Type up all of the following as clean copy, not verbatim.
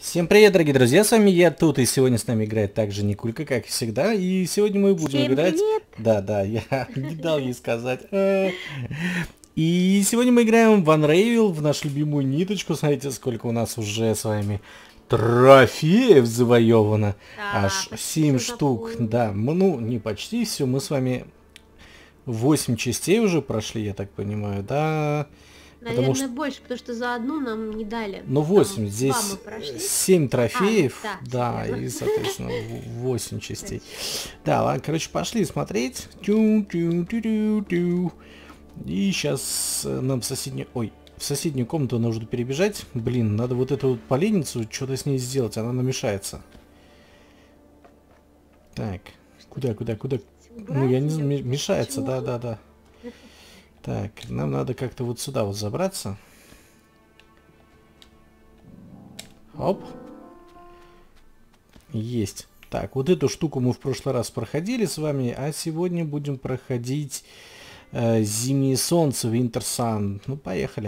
Всем привет, дорогие друзья, с вами я тут, и сегодня с нами играет также Никулька, как и всегда, и сегодня мы будем Всем играть... привет! Да, я не дал ей сказать. И сегодня мы играем в Unravel, в нашу любимую ниточку, смотрите, сколько у нас уже с вами трофеев завоевано, Да, аж почти 7 все штук, заполнено. да, ну не почти все, мы с вами 8 частей уже прошли, я так понимаю, да, потому что... Наверное, больше, потому что за одну нам не дали. Ну, Там 8. 2 мы Здесь прошли. 7 Ну трофеев. да, все Да, верно. и, соответственно, 8 частей. Точно. Да, ладно, короче, пошли смотреть. Тю-тю-тю-тю-тю. И сейчас нам в соседнюю... Ой, в соседнюю комнату нужно перебежать. Блин, надо вот эту вот поленницу, что-то с ней сделать, она намешается. Так, куда? Ну, я Убрать не её? знаю, мешается, Чего? да. Так, нам надо как-то вот сюда вот забраться. Оп. Есть. Так, вот эту штуку мы в прошлый раз проходили с вами, а сегодня будем проходить Зимнее солнце, Winter Sun. Ну, поехали.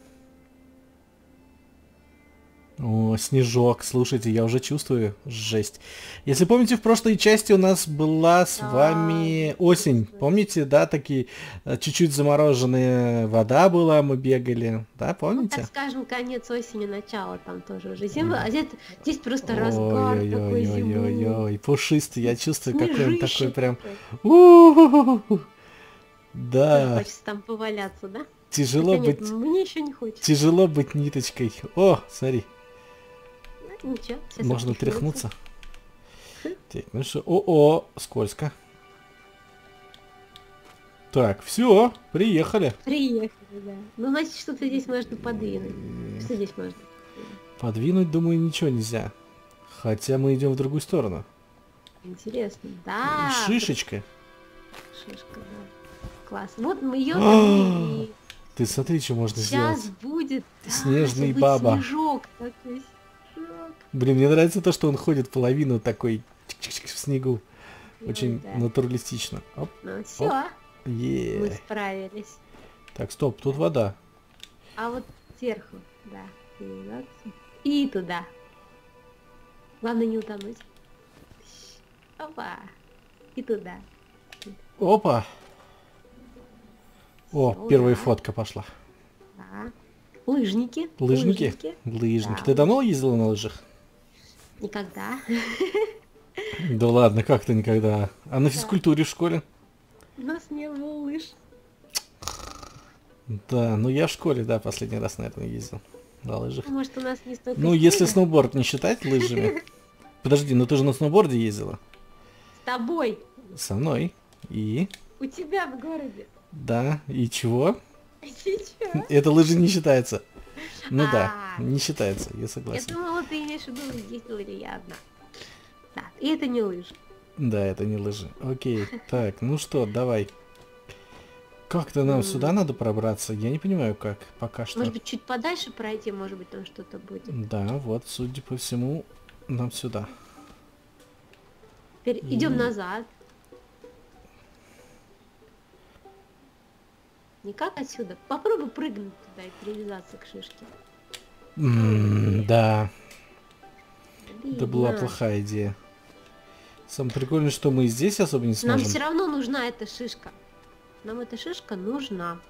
О, снежок, слушайте, я уже чувствую жесть. Если помните, в прошлой части у нас была с Да, вами осень. Помните, да, такие чуть-чуть замороженная вода была, мы бегали. Да, ну так помните? скажем, конец осени, начало там тоже уже зима, а здесь просто разгар такой зимы. Ой-ой-ой-ой-ой, пушистый, я чувствую, какой он такой Снежище прям... такое. У-у-у-у. Тоже Да, хочется там поваляться, да? тяжело Хотя нет, быть, мне еще не хочется. тяжело быть ниточкой. О, смотри, Ну, ничего, сейчас можно отряхнется. тряхнуться. Так, ну что, о, скользко. Так, все, приехали. Приехали, да. Ну, значит, что-то здесь можно подвинуть. Что здесь можно подвинуть? Подвинуть, думаю, ничего нельзя. Хотя мы идем в другую сторону. Интересно. Да, Шишечка. шишка, да. Класс. Вот мы ее там и Ты смотри, что можно сейчас сделать. будет, да, сейчас Снежный будет баба. снежок такой. Снежок. Блин, мне нравится то, что он ходит половину такой чик-чик-чик в снегу. Ой, Очень да. натуралистично. Оп, Ну оп. все, мы Е. справились. Так, стоп, тут вода. А вот сверху, да. И туда. Главное не утонуть. Опа. И туда. Опа. О, Всё, первая да. фотка пошла. Да. Лыжники. Лыжники? Лыжники. Да, Ты давно ездила на лыжах? никогда. Да ладно, как то никогда. А на Да. физкультуре в школе? У нас не было лыж. Да, ну я в школе, да, последний раз, наверное, ездил на лыжах. Может, у нас не столько Ну, если снега? сноуборд не считать лыжами. Подожди, ну ты же на сноуборде ездила? С тобой. Со мной. И? У тебя в городе. Да, и чего? Сейчас. Это лыжи не считается. Ну да, А, не считается, я я согласен. думала, ты имеешь в виду, ездила ли я одна. Да, и это не лыжи. Да, это не лыжи. Окей, так, ну что, давай. Как-то нам сюда надо пробраться? Я не понимаю, как. Пока что. Может быть, чуть подальше пройти, может быть, там что-то будет. Да, вот, судя по всему, нам сюда. Теперь идем назад. Никак отсюда. Попробуй прыгнуть туда и привязаться к шишке. Да, Блин, это была на. плохая идея. Самое прикольное, что мы и здесь особо не Нам сможем. все равно нужна эта шишка. Нам эта шишка нужна.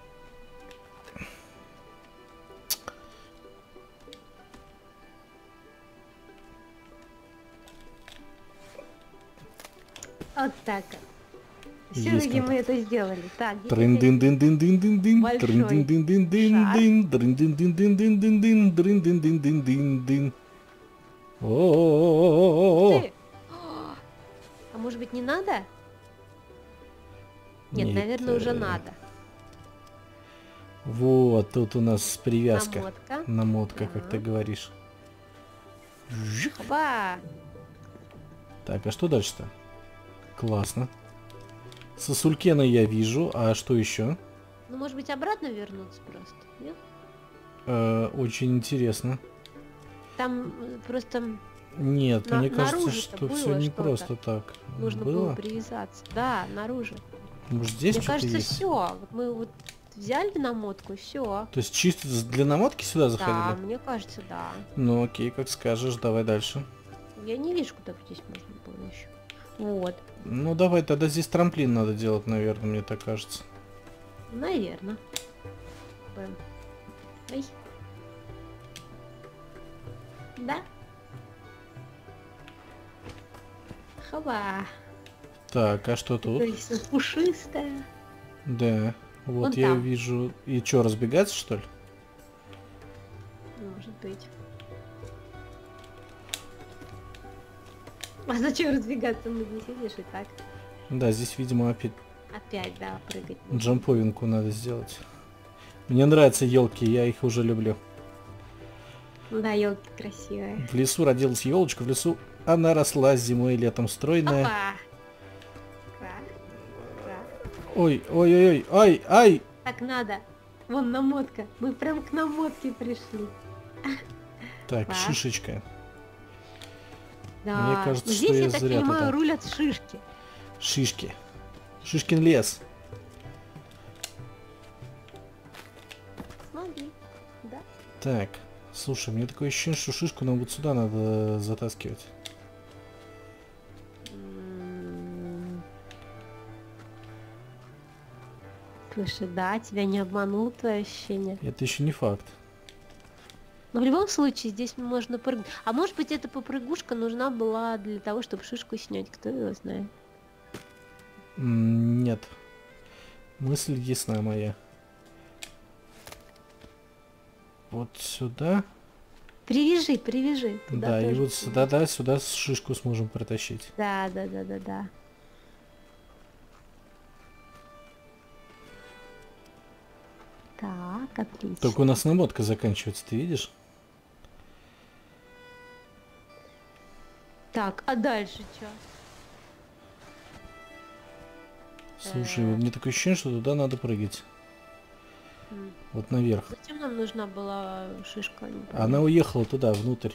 Вот так вот. Есть Все-таки мы контакт. это сделали. Так, где теперь Трын-дын-дын-дын-дын-дын-дын, большой трын-дын-дын-дын-дын-дын, трын-дын-дын-дын-дын-дын-дын, трын-дын-дын-дын-дын. Ух О-о-о-о-о-о. ты! А может быть, не надо? Нет, наверное, уже надо. Вот, тут у нас привязка. Намотка. Намотка, как Да. ты говоришь. Жик. Оба! Так, а что дальше-то? Классно. Сосулькена я вижу, а что еще? Ну, может быть, обратно вернуться просто? Нет? Очень интересно. Там просто Нет, мне кажется, наружу-то что все было не что-то. просто так. нужно было привязаться. Да, наружу. Может, здесь Мне что-то кажется, есть? все. Вот мы вот взяли намотку, все. То есть чисто для намотки сюда Да, заходили? мне кажется, да. Ну окей, как скажешь, давай дальше. Я не вижу, куда здесь можно было еще. Вот, Ну давай, тогда здесь трамплин надо делать, наверное, мне так кажется. наверное. Ой. Да? Хоба. Так, а что тут? Пушистая. Да, вот Вон я там. вижу. И что, разбегаться, что ли? Может быть. А зачем разбегаться? Мы не сидишь и так. Да, здесь, видимо, опять Опять, да, прыгать. нужно. джамповинку надо сделать. Мне нравятся елки, я их уже люблю. Да, елки красивые. В лесу родилась елочка, в лесу она росла зимой и летом стройная. Опа! Кра. Кра. Ой, ой, ой, ой, ай, ай! Так надо. Вон намотка. Мы прям к намотке пришли. Так, Так. шишечка. Да. Мне кажется, Здесь, что я я так зря понимаю, туда. рулят шишки. Шишки. Шишкин лес. Смотри. Да. Так, слушай, мне такое ощущение, что шишку нам вот сюда надо затаскивать. Слушай, да, тебя не обманул твое ощущение. Это еще не факт. Но в любом случае здесь можно прыгнуть. А может быть эта попрыгушка нужна была для того, чтобы шишку снять, кто его знает. Нет. Мысль ясна моя. Вот сюда. Привяжи, привяжи. Туда Да, и тоже вот сюда, да, сюда шишку сможем протащить. Да, да, да, да, да. Так, отлично. Только у нас намотка заканчивается, ты видишь? Так, а дальше что? Слушай, мне такое ощущение, что туда надо прыгать. Вот наверх. Зачем нам нужна была шишка? Не Она пойму. уехала туда, внутрь.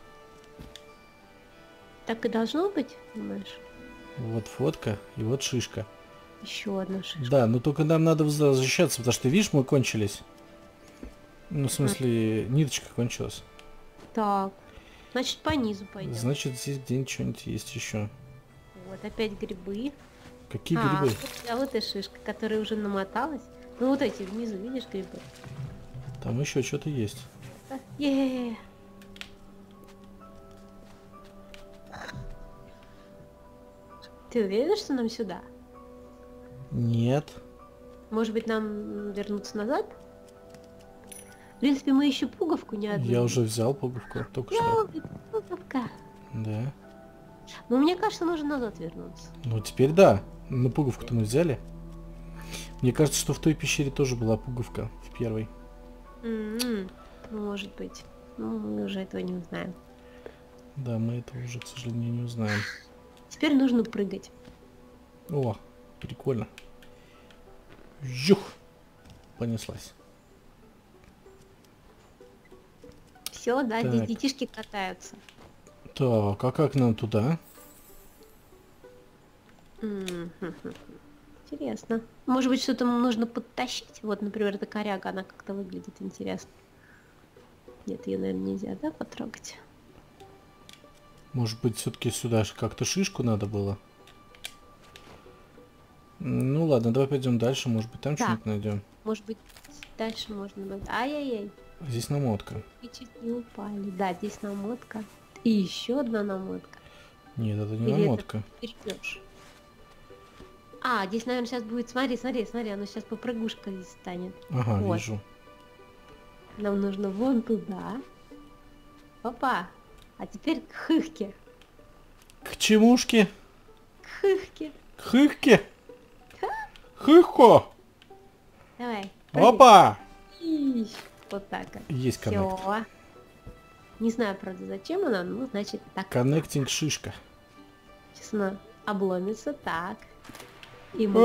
Так и должно быть, думаешь? Вот фотка и вот шишка. Еще одна шишка. Да, но только нам надо возвращаться, потому что, видишь, мы кончились. Ну, в смысле, ниточка кончилась. Так, значит по низу пойдем. Значит, здесь где-нибудь что-нибудь есть еще. Вот опять грибы. Какие грибы? А вот и шишка, которая уже намоталась. Ну вот эти внизу, видишь, грибы? Там еще что-то есть. Да. Е-е-е. Ты уверен, что нам сюда? Нет. Может быть, нам вернуться назад? В принципе, мы еще пуговку не одну. Я уже взял пуговку, только что. Пуговка. Да. Но мне кажется, нужно назад вернуться. Ну, теперь да. Ну, пуговку-то мы взяли. Мне кажется, что в той пещере тоже была пуговка, в первой. Может быть. Ну, мы уже этого не узнаем. Да, мы этого уже, к сожалению, не узнаем. Теперь нужно прыгать. О, прикольно. Жух! Понеслась. Все, да, Так. здесь детишки катаются. Так, а как нам туда? Интересно. Может быть, что-то нужно подтащить? Вот, например, эта коряга, она как-то выглядит интересно. Нет, ее, наверное, нельзя, да, потрогать? Может быть, все-таки сюда же как-то шишку надо было? Ну ладно, давай пойдем дальше, может быть, там Да. что-нибудь найдем. Может быть, дальше можно будет. Ай-яй-яй. Здесь намотка. И чуть не упали. Да, здесь намотка. И еще одна намотка. Нет, это не Или это намотка. перепёшь? А, здесь, наверное, сейчас будет... Смотри, смотри, смотри, оно сейчас попрыгушка здесь станет. Ага, Вот. вижу. Нам нужно вон туда. Опа. А теперь к хыхке. К чемушке? К хыхке. К хыхке? Хыхко! Давай. Опа! Ищ. Вот так вот. Есть коннект. Всё. Не знаю, правда, зачем она, ну, значит, так. Коннектинг шишка. Сейчас она обломится, так. И мы...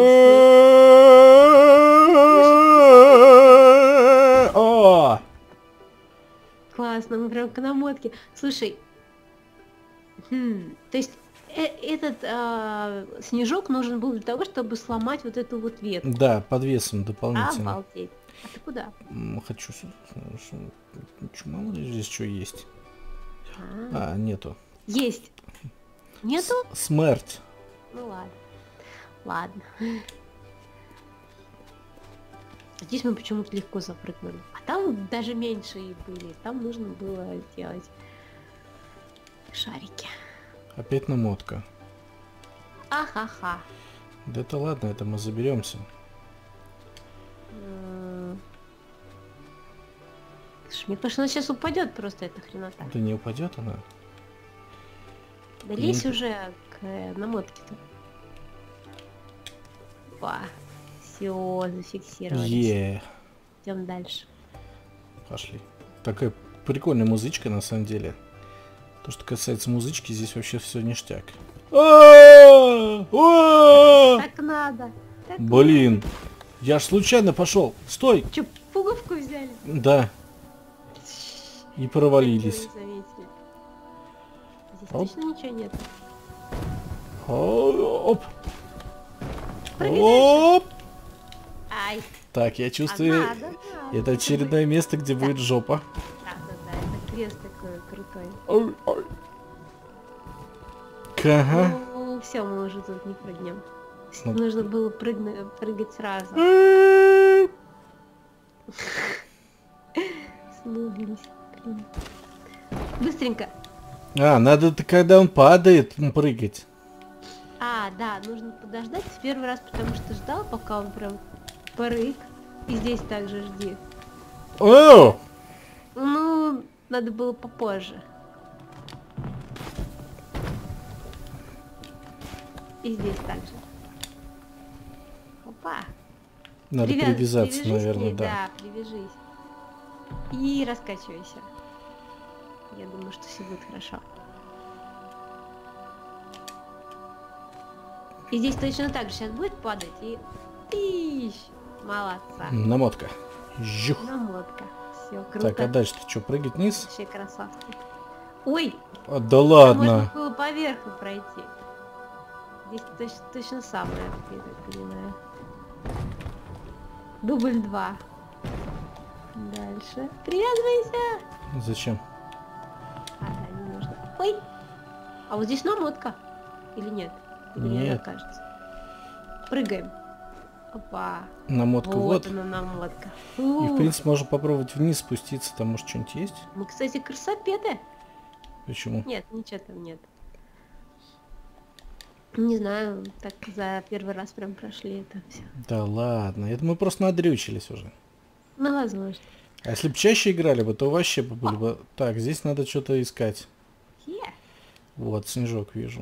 О! Классно, мы прям к намотке. Слушай, То есть этот снежок нужен был для того, чтобы сломать вот эту вот ветку. Да, под весом дополнительно. Обалдеть. А ты куда? Хочу сюда. Мало ли здесь что есть. А, Нету. есть. Нету? Смерть. Ну ладно. Ладно. Здесь мы почему-то легко запрыгнули. А там даже меньше и были. Там нужно было делать шарики. Опять намотка. Ахаха. Да это ладно, это мы заберемся. Слушай, мне кажется, она сейчас упадет просто, эта хренота. Да не упадет она. Да лезь уже к намотке-то. Опа. Все, зафиксировались. Идем дальше. Пошли. Такая прикольная музычка на самом деле. То, что касается музычки, здесь вообще все ништяк. Так надо. Блин, я ж случайно пошел. Стой! Че, пуговку взяли? Да. И провалились. Здесь точно ничего нет. Оп. Прыгай Оп. Ай. Так, я чувствую, это очередное место, где будет жопа. Да, это крест такой крутой. Ага. Ну, все, мы уже тут не прыгнем. Нужно было прыгать сразу. Смуглись, блин. Быстренько. Надо, когда он падает, прыгать. Да, нужно подождать в первый раз, потому что ждал, пока он прям прыг. И здесь также жди. О! Ну, надо было попозже. И здесь также. Опа. Надо привязаться, наверное, да. Да, привяжись. И раскачивайся. Я думаю, что все будет хорошо. И здесь точно так же сейчас будет падать и... Тыщ! Молодца. Намотка. Жух. Намотка. Все, круто. Так, а дальше-то что, прыгать вниз? Вообще красавцы. Ой! Да ладно. Можно было поверху пройти. Здесь точно самое, я так понимаю. Дубль 2. Дальше. Привязывайся! Зачем? Да, не нужно. Ой! А вот здесь намотка. Или нет? Или Нет. мне кажется. Прыгаем. Опа. Намотка вот. Она намотка. И в принципе можно попробовать вниз спуститься, там может что-нибудь есть? Мы, кстати, красопеды. Почему? Нет, ничего там нет. Не знаю, так за первый раз прям прошли это все. Да ладно, это мы просто надрючились уже. Ну, возможно. А если бы чаще играли бы, то вообще бы были бы... Так, здесь надо что-то искать. Вот, снежок вижу.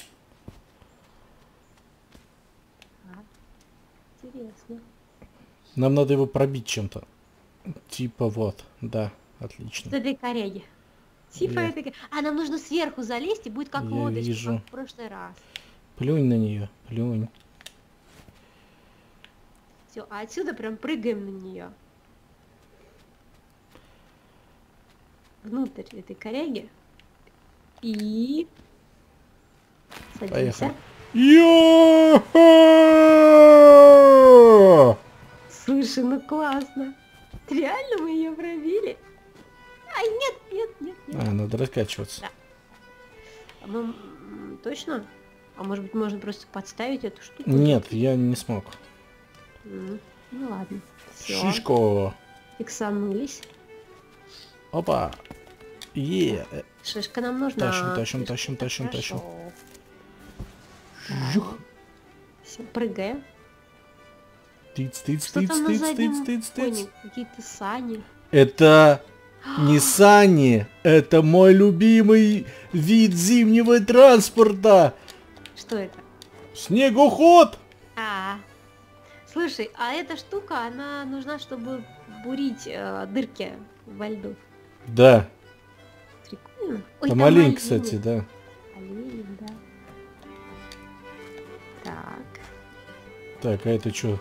Интересно. Нам надо его пробить чем-то. Типа вот, да, отлично. С этой коряги. Типа это... нам нужно сверху залезть, и будет как лодочка, вижу. как в прошлый раз. Плюнь на нее, плюнь. Все, а отсюда прям прыгаем на нее. Внутрь этой коряги. И... Садимся. Поехали. Йо-хо! Слушай, ну классно. Реально мы ее пробили? Ай, нет. Надо раскачиваться. Да. А мы... Точно? А может быть можно просто подставить эту штуку? Нет, я не смог. Ну ладно. Всё. Шишко. Фиксанулись. Опа. Шишка нам нужна. Тащим. Хорошо. Жух. Все, прыгаем. Тыц. Что там на заднем фоне? Какие-то сани. Это не сани, это мой любимый вид зимнего транспорта. Что это? Снегоход. Слушай, а эта штука, она нужна, чтобы бурить дырки во льду. Да. Прикольно. Ой, Там олень, кстати, да. Олень, да. Так. Так, а это что?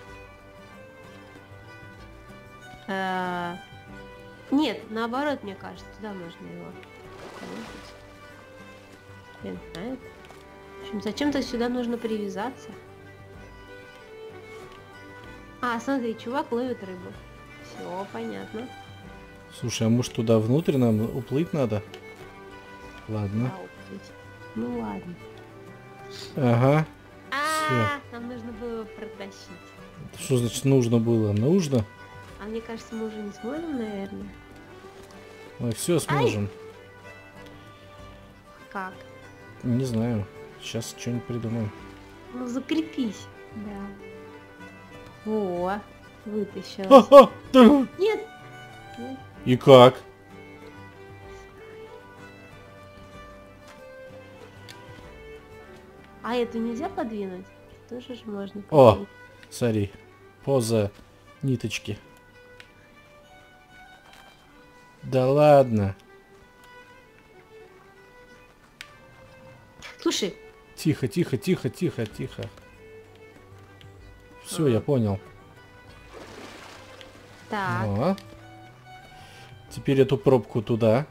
Нет, наоборот, мне кажется, туда можно его. Хрен знает. В общем, зачем-то сюда нужно привязаться. А, смотри, чувак ловит рыбу. Все, понятно. Слушай, а может туда внутрь нам уплыть надо? Ладно. Да, уплыть. Ну ладно. Ага. Нам нужно было его протащить. Что значит нужно было? Нужно? А мне кажется, мы уже не сможем, наверное. Мы все сможем. Как? Не знаю. Сейчас что-нибудь придумаем. Ну закрепись. Да. Во, вытащилась. Ха-ха! Да. Нет! Нет. И как? А эту нельзя подвинуть? Тоже же можно О, подвинуть. смотри. Поза ниточки. Да ладно. Слушай, Тихо, тихо, тихо, тихо, тихо. Все, я понял. так, О. Теперь эту пробку туда.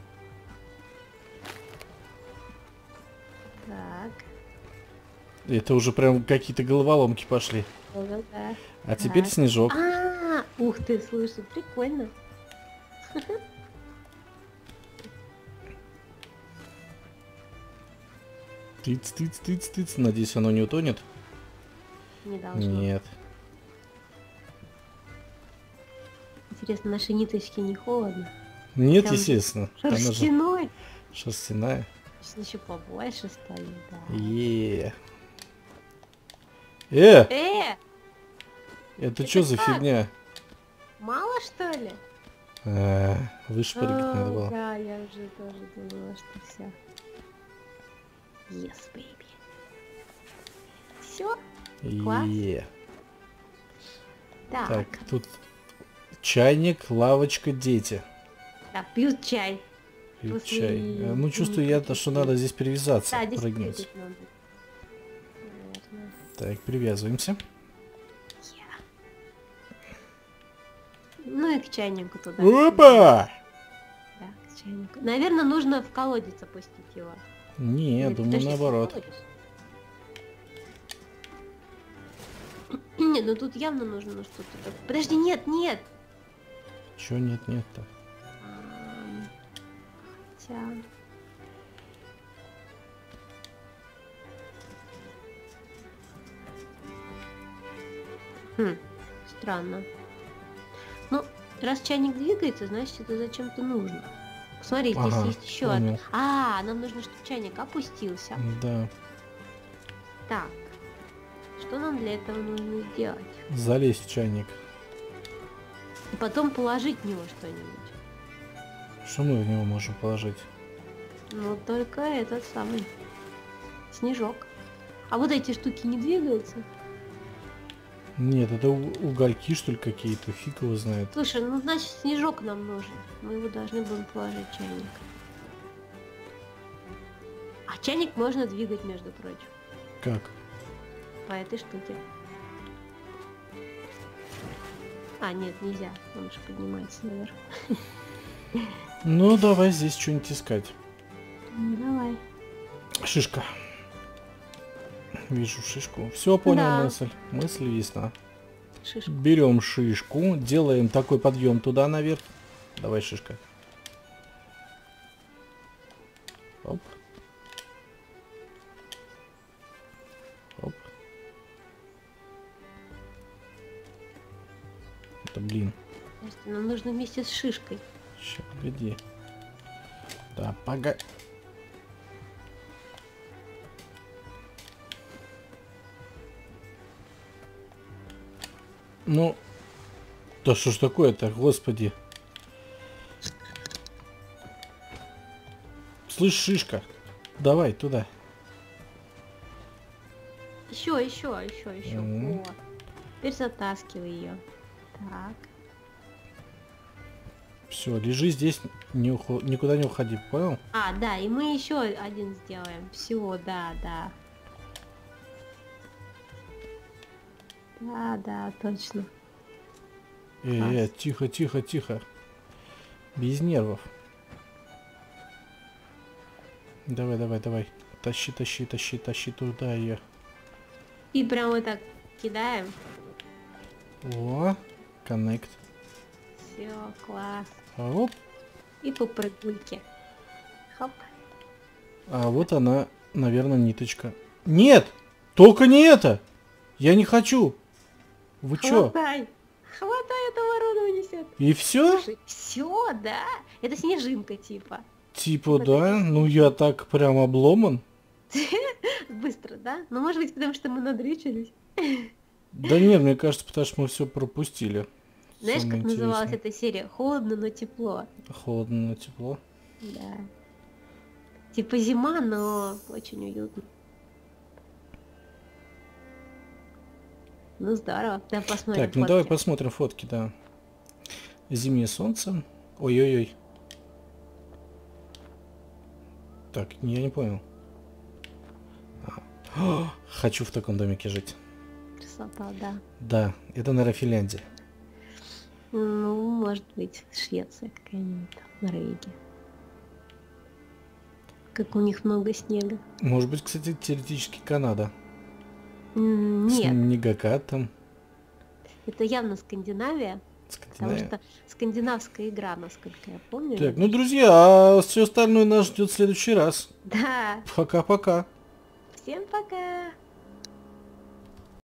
так. Это уже прям какие-то головоломки пошли. Да. А теперь Так. снежок. Ух ты, слушай, прикольно. Тыц, тыц, тыц, тыц. Надеюсь, оно не утонет. Не должно. Нет. Интересно, наши ниточки не холодно? Нет, Там естественно. Она же Шерстяной. шерстяная. Сейчас еще побольше стали, да. Это что за как? фигня? Мало что ли? Выше прыгать надо было. Да, я уже тоже думала, что все. Yes, baby. Все? Класс. Так. Так, тут чайник, лавочка, дети. Да, пьют чай. Пьют После чай. Ну, чувствую я, что надо здесь привязаться, Да, здесь прыгнуть. прыгать надо. Наверное. Так, привязываемся. Ну и к чайнику туда. Опа! Да, к чайнику. Наверное, нужно в колодец опустить его. Не, я Или, думаю, подожди, наоборот. колодец? Нет, ну тут явно нужно что-то. Подожди, нет, нет. Чё нет, нет-то? Хотя... Странно. Ну, раз чайник двигается, значит это зачем-то нужно. Смотри, здесь Ага, есть еще понял. одна. Нам нужно, чтобы чайник опустился. Да. Так. Что нам для этого нужно сделать? Залезть в чайник. И потом положить в него что-нибудь. Что мы в него можем положить? Ну, только этот самый снежок. А вот эти штуки не двигаются? Нет, это угольки, что ли, какие-то. Фиг его знает. Слушай, ну, значит, снежок нам нужен. Мы его должны будем положить в чайник. А чайник можно двигать, между прочим. Как? По этой штуке. А, нет, нельзя. Он же поднимается наверх. Ну, давай здесь что-нибудь искать. Ну, давай. Шишка. Вижу шишку. Все, понял Да. мысль. Мысль ясна. Шишку. Берем шишку, делаем такой подъем туда наверх. Давай, шишка. Оп. Оп. Это, блин. Подожди, нам нужно вместе с шишкой. Сейчас, погоди. Да, погоди. Ну, да что ж такое-то, господи. Слышь, шишка, давай туда. Еще. Мгм. Вот. Теперь затаскивай ее. Так. Все, лежи здесь, никуда не уходи, понял? А, да, и мы еще один сделаем. Все, да. Да, точно. Тихо, тихо, тихо. Без нервов. Давай. Тащи, тащи, тащи, тащи туда ее. И прям вот так кидаем. О, коннект. Все, класс. Оп. И по прыгульке. Хоп. А вот она, наверное, ниточка. Нет! Только не это! Я не хочу! Вы чё? Хватай. Хватай, это ворона унесет. И все? Все, да. Это снежинка типа. Типа, да? Ну я так прям обломан. Быстро, да? Ну, может быть, потому что мы надрючились. Да нет, мне кажется, потому что мы все пропустили. Знаешь, Самое как называлась интересное. эта серия? Холодно, но тепло. Холодно, но тепло. Да. Типа зима, но очень уютно. Ну здорово. Давай посмотрим Так, ну давай фотки. посмотрим фотки, да. Зимнее солнце. Ой-ой-ой. Так, я не понял. Хочу в таком домике жить. Красота, да. Да, это, наверное, Финляндия. Ну, может быть, Швеция какая-нибудь, Норвегия. Как у них много снега. Может быть, кстати, теоретически Канада. Нет, Снегокатом. это явно Скандинавия, потому Скандинавия. что скандинавская игра, насколько я помню. Так, ну, друзья, а все остальное нас ждет в следующий раз. Да, Пока-пока. всем пока!